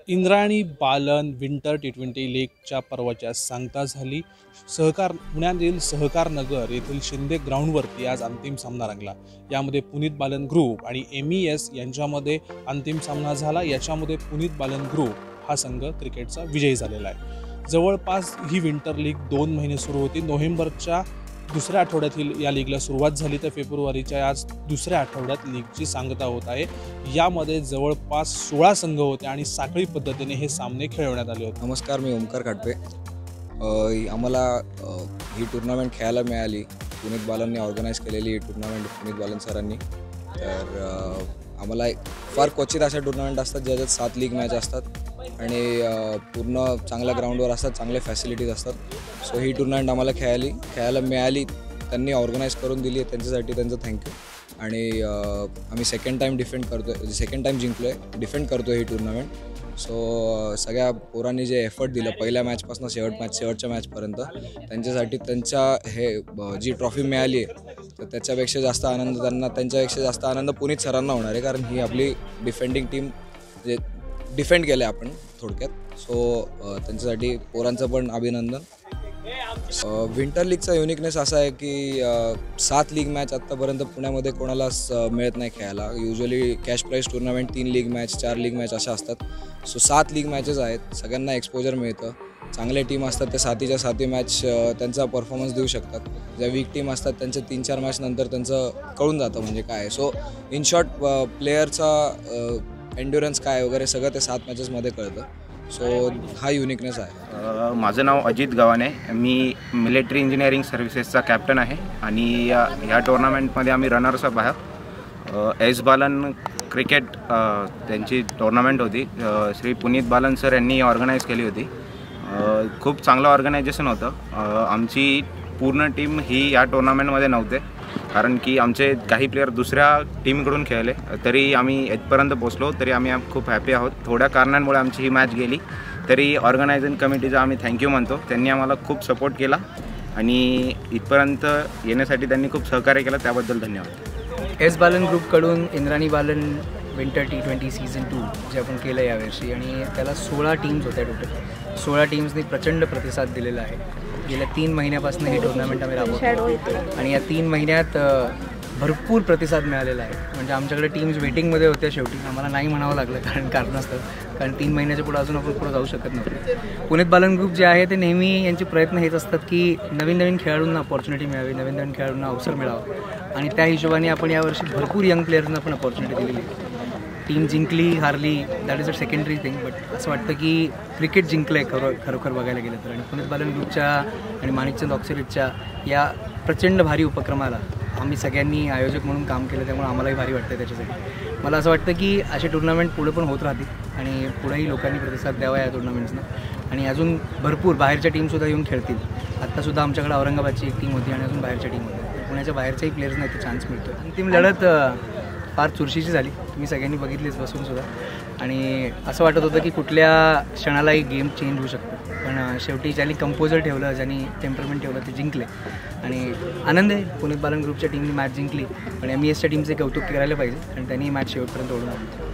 Indrayani Balan winter T20 लीगच्या पर्वाच्या सांगता झाली. पुण्यातील सहकार नगर येथील शिंदे ग्राउंडवरती आज अंतिम सामना रंगला. यामध्ये पुनीत बालन ग्रुप आणि MES यांच्यामध्ये अंतिम सामना झाला. याच्यामध्ये पुनीत बालन ग्रुप हा संघ क्रिकेटचा विजयी झालेला आहे. जवळपास ही विंटर लीग 2 महिने सुरू होती. नोव्हेंबरच्या दुसऱ्या आठवड्यातील या लीगला सुरुवात झाली तर फेब्रुवारीच्या आज दुसऱ्या आठवड्यात लीगची सांगता होत आहे. यामध्ये जवळपास 16 संघ होते आणि साखळी पद्धतीने हे सामने खेळवण्यात आले होते. नमस्कार, मी ओमकार काटपे. आम्हाला ही टुर्नामेंट खेळायला मिळाली. पुनीत बालनने ऑर्गनाईज केलेली ही टुर्नामेंट पुनीत बालन सरांनी. तर आम्हाला फार क्वचित अशा टुर्नामेंट असतात ज्याच्यात 7 लीग मॅच असतात आणि पूर्ण चांगल्या ग्राउंडवर असतात, चांगले फॅसिलिटीज असतात. सो ही टुर्नामेंट आम्हाला खेळायला मिळाली. त्यांनी ऑर्गनाईज करून दिली, त्यांच्यासाठी त्यांचं थँक्यू. आणि आम्ही सेकंड टाईम जिंकलो आहे, डिफेंड करतो ही टुर्नामेंट. सो सगळ्या पोरांनी जे एफर्ट दिलं पहिल्या मॅचपासून शेवटच्या मॅचपर्यंत, त्यांच्यासाठी जी ट्रॉफी मिळाली आहे तर त्यांच्यापेक्षा जास्त आनंद पुनीत सरांना होणार आहे. कारण ही आपली डिफेंडिंग टीम जे डिफेंड केलं आहे आपण थोडक्यात. सो त्यांच्यासाठी पोरांचं पण अभिनंदन. विंटर लीगचा युनिकनेस असा आहे की 7 लीग मॅच आत्तापर्यंत पुण्यामध्ये कोणालाच मिळत नाही खेळायला. Usually cash prize tournament 3 league match 4 league match अशा असतात. सो 7 लीग मॅचेस आहेत, सगळ्यांना एक्सपोजर मिळतं. चांगले टीम असतात ते 7च्या मॅच त्यांचा परफॉर्मन्स देऊ शकतात. ज्या वीक टीम असतात त्यांच्या 3-4 मॅच नंतर त्यांचं कळून जातं म्हणजे काय. सो इन शॉर्ट प्लेयरचा एन्ड्युरन्स काय वगैरे सगळं ते 7 मॅचेसमध्ये कळतं. सो हा युनिकनेस आहे. माझं नाव अजित गव्हाणे. मी मिलिटरी इंजिनिअरिंग सर्व्हिसेसचा कॅप्टन आहे आणि ह्या टुर्नामेंटमध्ये आम्ही रनर्स अप आहोत. एस बालन क्रिकेट त्यांची टुर्नामेंट होती. श्री पुनीत बालन सर यांनी ऑर्गनाईज केली होती. खूप चांगलं ऑर्गनायझेशन होतं. आमची पूर्ण टीम ही या टुर्नामेंटमध्ये नव्हते कारण की आमचे काही प्लेयर दुसऱ्या टीमकडून खेळले. तरी आम्ही इथपर्यंत पोचलो, तरी आम्ही खूप हॅपी आहोत. थोड्या कारणांमुळे आमची ही मॅच गेली, तरी ऑर्गनायझिंग कमिटीचा आम्ही थँक्यू म्हणतो. त्यांनी आम्हाला खूप सपोर्ट केला आणि इथपर्यंत येण्यासाठी त्यांनी खूप सहकार्य केलं, त्याबद्दल धन्यवाद. एस बालन ग्रुपकडून Indrayani Balan winter T20 season 2 जे आपण केलं यावर्षी, आणि त्याला 16 टीम्स होत्या. टोटल 16 टीम्सनी प्रचंड प्रतिसाद दिलेला आहे. गेल्या 3 महिन्यापासून ही टुर्नामेंट आम्ही राबवतो आणि या 3 महिन्यात भरपूर प्रतिसाद मिळालेला आहे. म्हणजे आमच्याकडे टीम्स वेटिंगमध्ये होत्या. शेवटी आम्हाला नाही म्हणावं लागलं कारण 3 महिन्याच्या पुढे अजून आपण पुढे जाऊ शकत नव्हतो. पुनीत बालन ग्रुप जे आहे ते नेहमी यांचे प्रयत्न हेच असतात की नवीन खेळाडूंना अपॉर्च्युनिटी मिळावी, नवीन खेळाडूंना अवसर मिळावा, आणि त्या हिशोबाने आपण यावर्षी भरपूर यंग प्लेयर्सना पण अपॉर्च्युनिटी दिलेली आहे. टीम जिंकली हारली that is a secondary thing, but असं वाटतं की क्रिकेट जिंकलं आहे खरोखर बघायला गेलं तर. आणि पुनीत बालन ग्रुपच्या आणि माणिकचंद ऑक्सिलेटच्या या प्रचंड भारी उपक्रमाला आम्ही सगळ्यांनी आयोजक म्हणून काम केलं, त्यामुळे आम्हालाही भारी वाटतं त्याच्यासाठी. मला असं वाटतं की असे टुर्नामेंट पुढे पण होत राहतील आणि पुढेही लोकांनी प्रतिसाद द्यावा या टुर्नामेंट्सना, आणि अजून भरपूर बाहेरच्या टीमसुद्धा येऊन खेळतील. आत्तासुद्धा आमच्याकडे औरंगाबादची एक टीम होती आणि अजून बाहेरच्या टीम होत्या. पुण्याच्या बाहेरच्याही प्लेयर्सना इथे चान्स मिळतो. अंतिम लढत फार चुरशीची झाली, तुम्ही सगळ्यांनी बघितलीच बसूनसुद्धा. आणि असं वाटत होतं की कुठल्या क्षणालाही गेम चेंज होऊ शकतो, पण शेवटी ज्यांनी कंपोजर ठेवलं, ज्यांनी टेम्परमेंट ठेवलं ते जिंकले. आणि आनंद आहे, पुनीत बालन ग्रुपच्या टीमनी मॅच जिंकली, पण MESच्या टीमचे कौतुक करायला पाहिजे, आणि त्यांनी मॅच शेवटपर्यंत ओढून आणली.